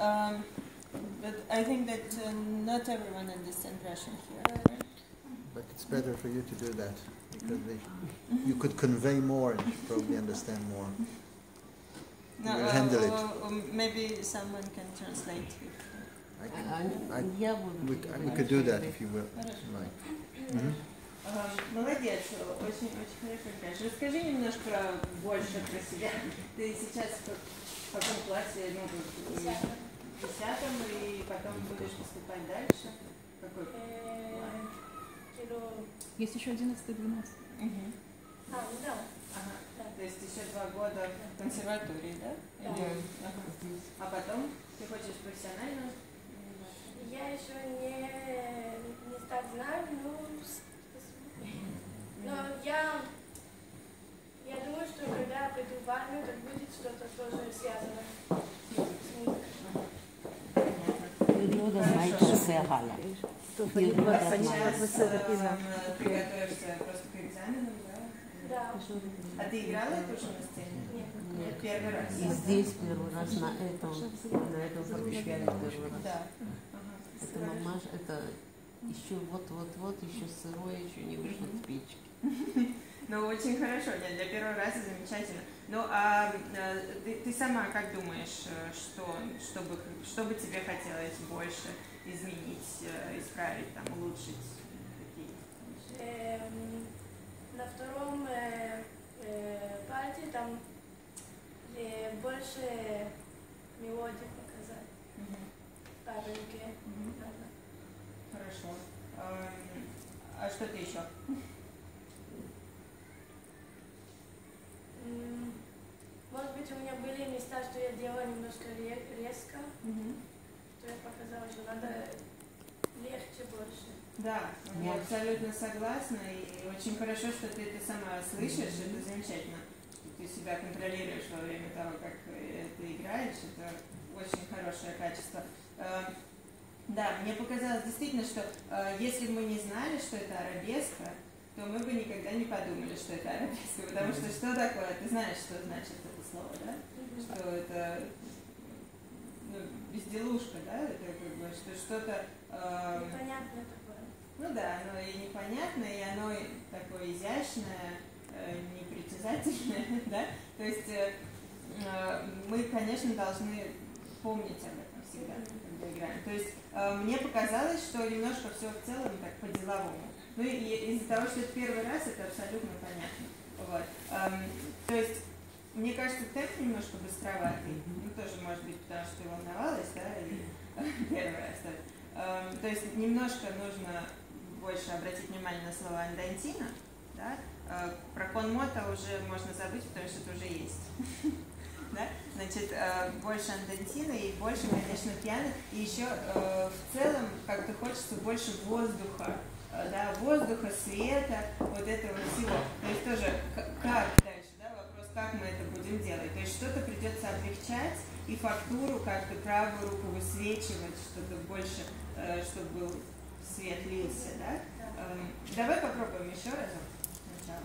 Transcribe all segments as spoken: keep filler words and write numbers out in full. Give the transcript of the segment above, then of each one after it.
Um, but I think that uh, not everyone understands Russian here. Right? But it's better for you to do that, because they, you could convey more and probably understand more. No, you uh, handle it. Or, or maybe someone can translate. If, I can, I, we, we could do that if you will. Like. Mm-hmm. Молодец, очень, очень хорошо, конечно. Расскажи немножко больше про себя. Ты сейчас в каком классе? Ну, в десятом, и потом будешь поступать дальше? Какой план? Есть еще одиннадцатый, двенадцатый. А, ну да. Ага. То есть еще два года в консерватории, да? Да. Ага. А потом ты хочешь профессионально? Я еще не, не так знаю, но, но я, я думаю, что когда я приду в армию, так будет что-то тоже связано с музыкой. Сейчас ты готовишься просто к экзаменам, да? Да. А ты играла тоже на сцене? Нет. Нет. Первый раз? И здесь первый раз, на этом, на этом фортепиано первый раз. Да. Это мамаш, это еще вот-вот-вот, еще сырое, еще не вышло с печки. Ну, очень хорошо, нет, для первого раза замечательно. Ну, а ты, ты сама как думаешь, что, что, бы, что бы тебе хотелось больше изменить, исправить, там, улучшить? Эм, на втором э, э, партии там э, больше мелодий показать. Mm-hmm. По руке. Mm-hmm. Хорошо. А, а что ты еще? Может быть, у меня были места, что я делала немножко резко, mm-hmm. что я показала, что надо легче больше. Да, я абсолютно согласна, и очень хорошо, что ты это сама слышишь, mm-hmm. это замечательно, что ты себя контролируешь во время того, как ты играешь, это очень хорошее качество. Да, мне показалось действительно, что если бы мы не знали, что это арабеска, то мы бы никогда не подумали, что это арабеска, потому что что такое? Ты знаешь, что значит это слово, да? Mm-hmm. Что это ну, безделушка, да? Это как бы что что-то... Э, непонятное такое. Ну да, оно и непонятное, и оно такое изящное, э, непритязательное, да? То есть э, э, мы, конечно, должны помнить об этом всегда, когда играем. То есть э, мне показалось, что немножко все в целом так по-деловому. Ну и из-за того, что это первый раз, это абсолютно понятно. Вот. Эм, то есть, мне кажется, темп немножко быстроватый. Ну, тоже, может быть, потому что ты волновалась, да, и первый раз. Да. Эм, то есть, немножко нужно больше обратить внимание на слово андантина, да. Э, про конмота уже можно забыть, потому что это уже есть. Да? Значит, э, больше андантина и больше, конечно, пиано. И еще э, в целом как-то хочется больше воздуха. Да, воздуха, света, вот этого всего. То есть тоже, как дальше, да, вопрос, как мы это будем делать. То есть что-то придется облегчать, и фактуру как-то правую руку высвечивать, чтобы больше, э, чтобы был свет лился, да. Эм, давай попробуем еще разок сначала.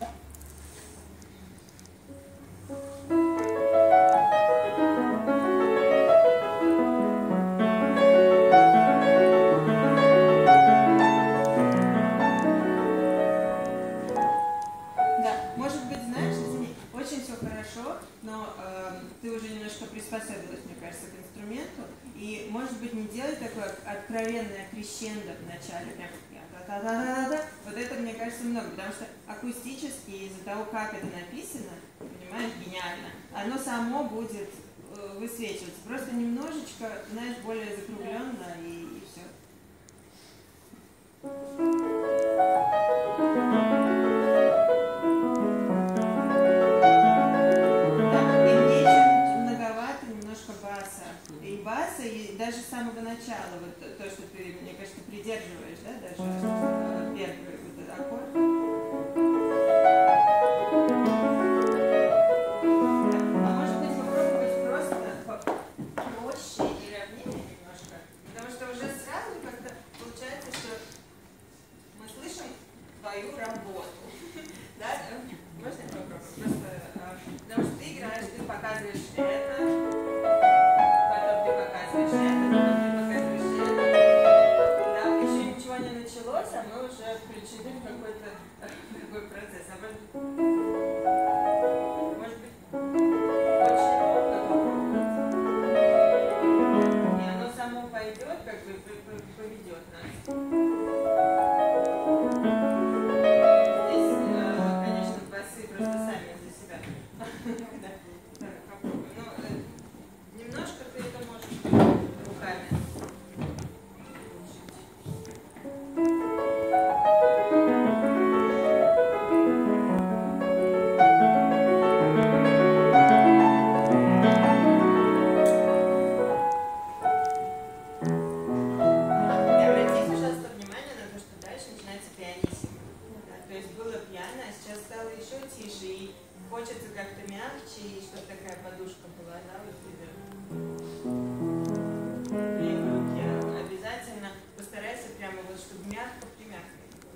Но э, ты уже немножко приспособилась, мне кажется, к инструменту, и, может быть, не делать такое откровенное крещендо в начале, прям та-та-та-та-та. Вот это, мне кажется, много, потому что акустически, из-за того, как это написано, понимаешь, гениально, оно само будет э, высвечиваться, просто немножечко, знаешь, более закругленно, и, и все. Баса, и даже с самого начала, вот то, что ты, мне кажется, придерживаешь, да, даже э, первый вот этот аккорд. Да. А может быть попробовать просто проще и ровнее немножко, потому что уже сразу как-то получается, что мы слышим твою работу, да? Можно попробовать? Просто, потому что ты играешь, ты показываешь это. Потом ты показываешь Так, попробуй. Ну, э, немножко ты это можешь руками улучшить. И обратите, пожалуйста, внимание на то, что дальше начинается пианиссимо. Да, то есть было пьяно, а сейчас стало еще тише, и хочется как-то мягче, и чтобы такая подушка была, да, вот тебе. И руки обязательно постарайся прямо вот, чтобы мягко-примягко было.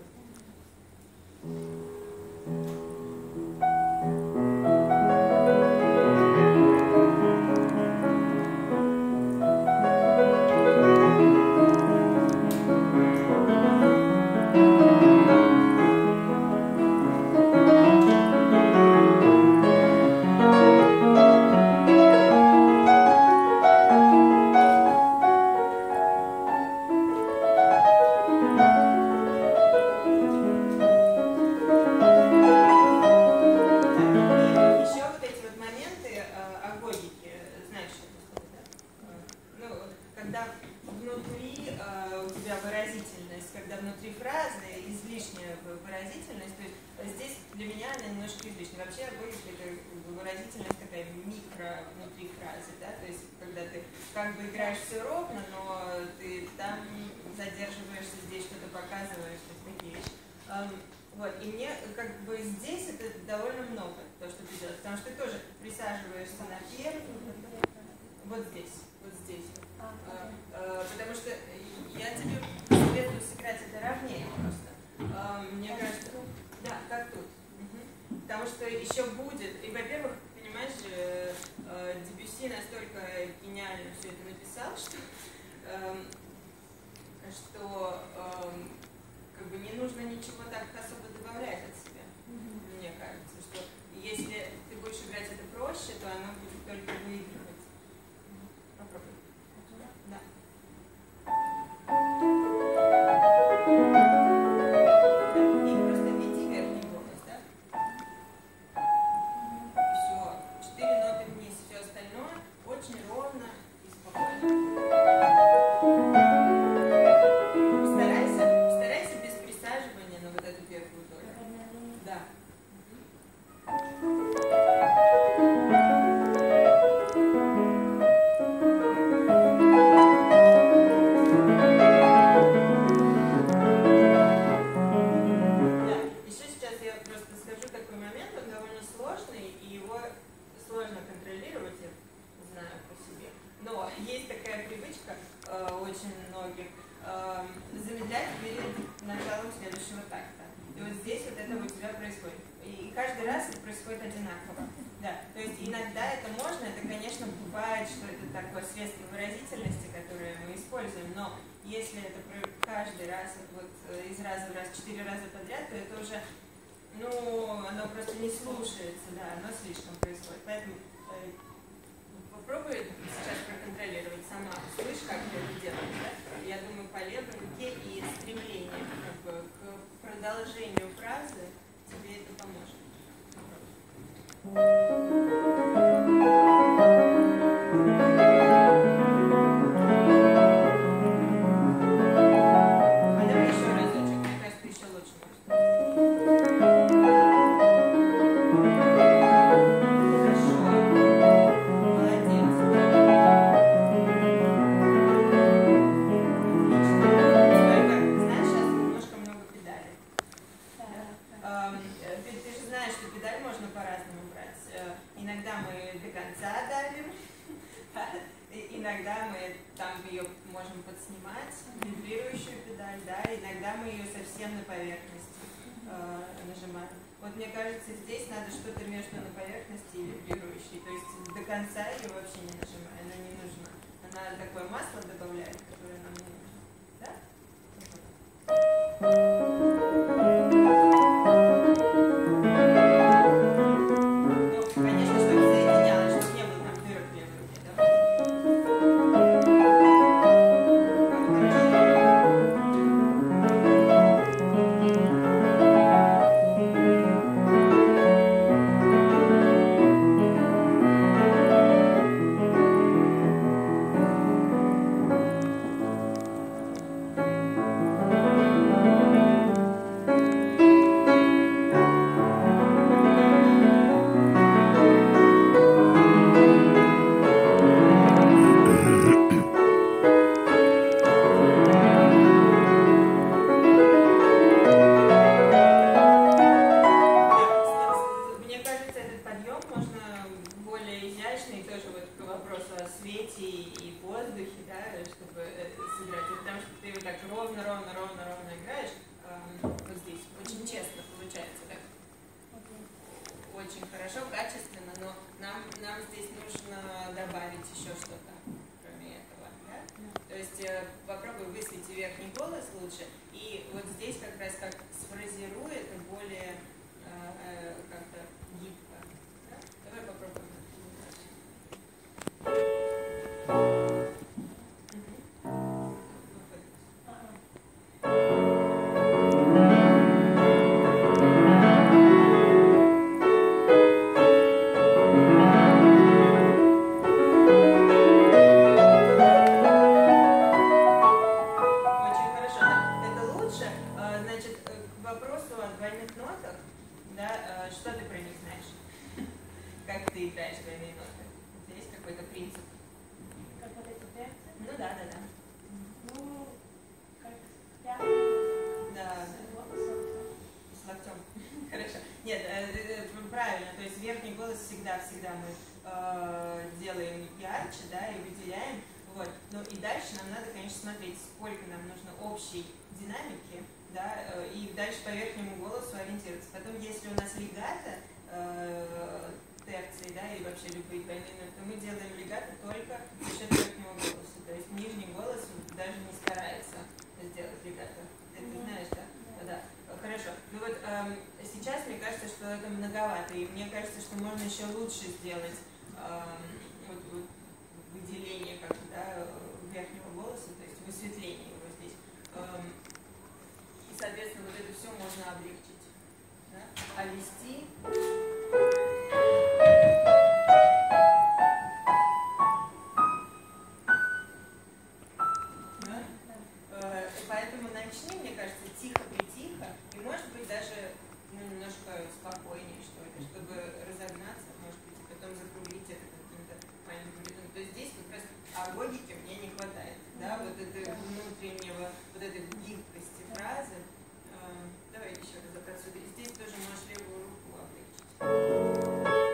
Еще вот эти вот моменты э, агогики, знаешь, что это такое, да? Э, Ну, вот когда внутри э, у тебя выразительность, когда внутри фразы излишняя выразительность, то есть здесь для меня она немножко излишняя. Вообще агогика это выразительность такая микро внутри фразы, да, то есть когда ты как бы играешь все ровно, но ты там задерживаешься, здесь что-то показываешь, то есть такие вещи. Эм, Вот, и мне как бы здесь это довольно много, то, что ты делаешь, потому что ты тоже присаживаешься на первый, вот здесь, вот здесь. А, а, потому что я тебе советую сыграть это ровнее просто. А, мне кажется, да, как тут. Мгм. Потому что еще будет, и, во-первых, понимаешь, э, э, Дебюсси настолько гениально все это написал, что, э, что э, как бы не нужно ничего так особо добавлять от себя. Mm-hmm. Мне кажется, что если ты будешь играть это проще, то оно будет только выигрывать. Попробуй. Да. И просто веди верхний голос, да? Все. Четыре ноты вниз, все остальное очень ровно и спокойно. Старайся, старайся без присаживания на вот эту первую долю. Да. Да. Еще сейчас я просто скажу такой момент, он довольно сложный, и его сложно контролировать, я знаю по себе. Но есть такая привычка э, очень многих э, замедлять перед началом следующего такта. И вот здесь вот это у тебя происходит. И каждый раз это происходит одинаково. Да. То есть иногда это можно, это, конечно, бывает, что это такое средство выразительности, которое мы используем, но если это каждый раз, вот из раза в раз, четыре раза подряд, то это уже, ну, оно просто не слушается, да, оно слишком происходит. Поэтому э, попробуй сейчас проконтролировать сама, слышь, как ты это делаешь, да? Я думаю, по левой руке и стремление как бы, к продолжению фразы тебе это поможет. А давай еще разочек, мне кажется, еще лучше может. Хорошо. Молодец. Отлично. Знаешь, сейчас немножко много педалей. Эм, Ты, ты же знаешь, что педаль можно по-разному брать. Э, Иногда мы до конца давим, и- иногда мы там ее можем подснимать, вибрирующую педаль, да, иногда мы ее совсем на поверхности э, нажимаем. Вот мне кажется, здесь надо что-то между на поверхности и вибрирующей, то есть до конца ее вообще не нажимаем, она не нужна. Она такое масло добавляет, которое нам не нужно. Да? Ну, конечно, чтобы соединялось, чтобы не было там дырок в левой руке, да? Хорошо. вопросу о свете и воздухе, да, чтобы сыграть. Вот потому что ты вот так ровно, ровно, ровно, ровно играешь, вот здесь очень честно получается, так очень хорошо, качественно, но нам, нам здесь нужно добавить еще что-то, кроме этого, да? То есть попробуй высветить верхний голос лучше, и вот здесь как раз как сфразируй это более э, как-то гибко. Да? Давай попробуем. Всегда мы э, делаем ярче, да, и выделяем. Вот. Ну и дальше нам надо, конечно, смотреть, сколько нам нужно общей динамики, да, э, и дальше по верхнему голосу ориентироваться. Потом, если у нас легато, э, терции, да, и вообще любые двойные ноты, то мы делаем легато только за счет верхнего голоса. То есть нижний голос даже не старается сделать легато. Ты, ты знаешь, да? Да. Хорошо. Ну вот эм, сейчас мне кажется, что это многовато, и мне кажется, что можно еще лучше сделать эм, вот, вот, выделение как бы, да, верхнего голоса, то есть высветление его здесь. Эм, и, соответственно, вот это все можно облегчить. Да? А вести... Поэтому начни, мне кажется, тихо-притихо, и, может быть, даже ну, немножко спокойнее, что ли, чтобы разогнаться, может быть, и потом закруглить это каким-то маленьким ритмом. То есть здесь как раз о логике мне не хватает, да, вот этого внутреннего, вот этой гибкости фразы. Давай еще раз отсюда. И здесь тоже можешь левую руку облегчить.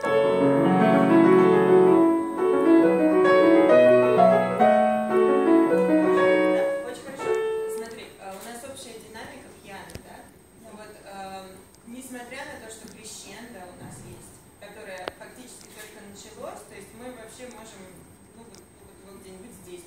Несмотря на то, что крещендо у нас есть, которое фактически только началось, то есть мы вообще можем ну, вот, вот, вот где-нибудь здесь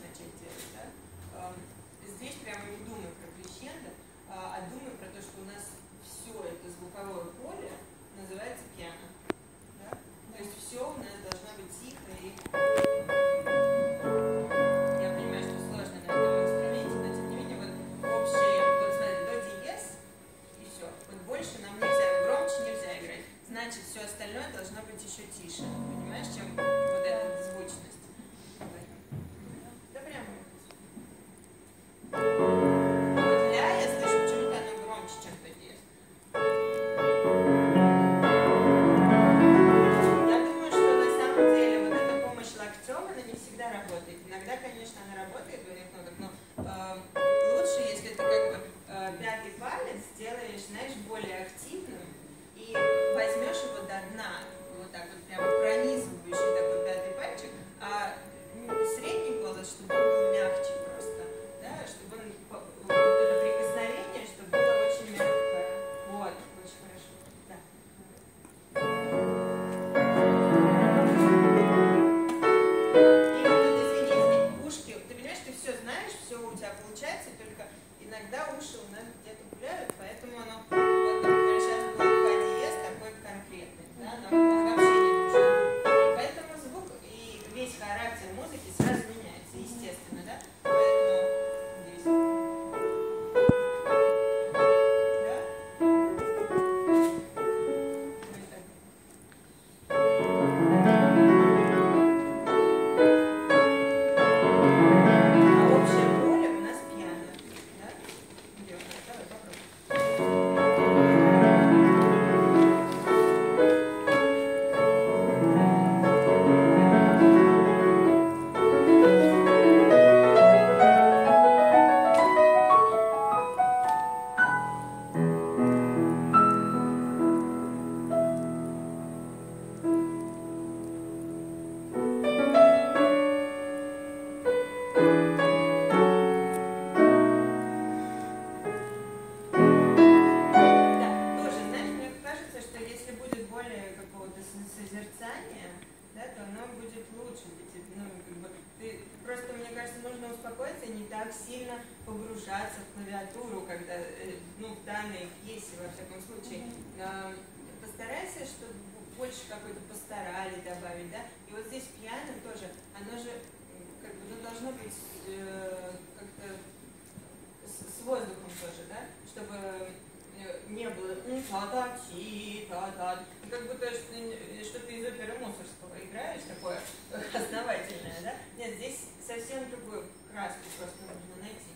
как сильно погружаться в клавиатуру, когда, ну, в данной пьесе, во всяком случае. Постарайся, чтобы больше какой-то постарали добавить, да. И вот здесь пиано тоже, оно же как бы, ну, должно быть э, как-то с, с воздухом тоже, да, чтобы не было та-та-ти, та-та, как будто что-то из оперы Мусорского играешь, такое основательное, да. Нет, здесь совсем другую краску просто нужно найти.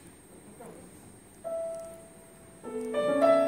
Попробуй.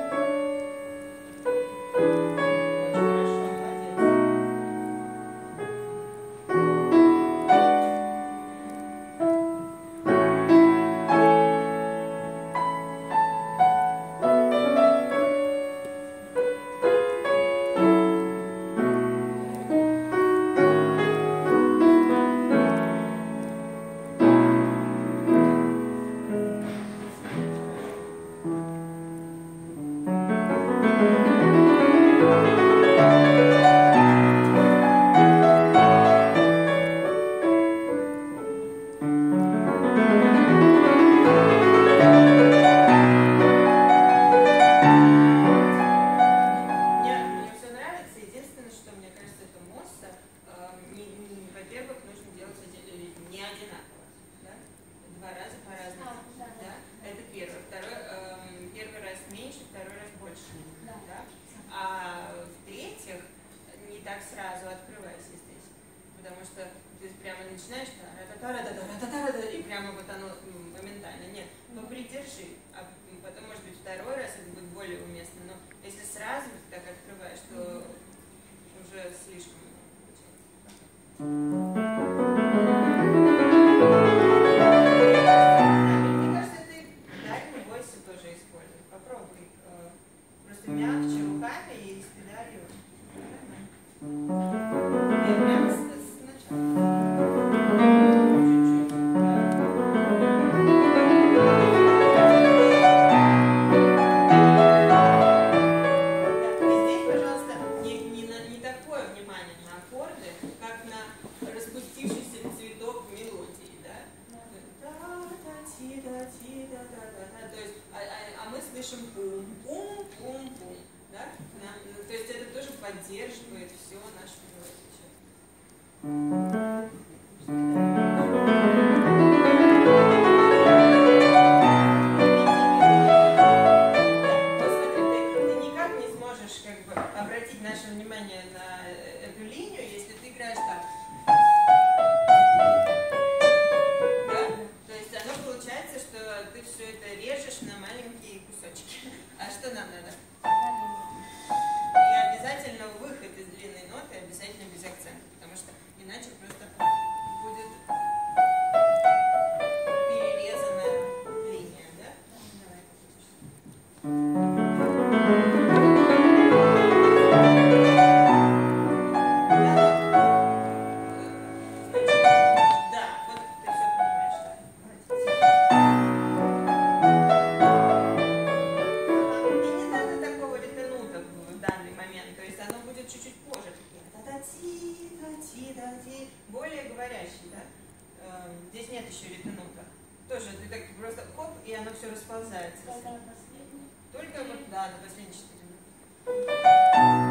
Все расползается. Только вот, да, на последние четыре минуты.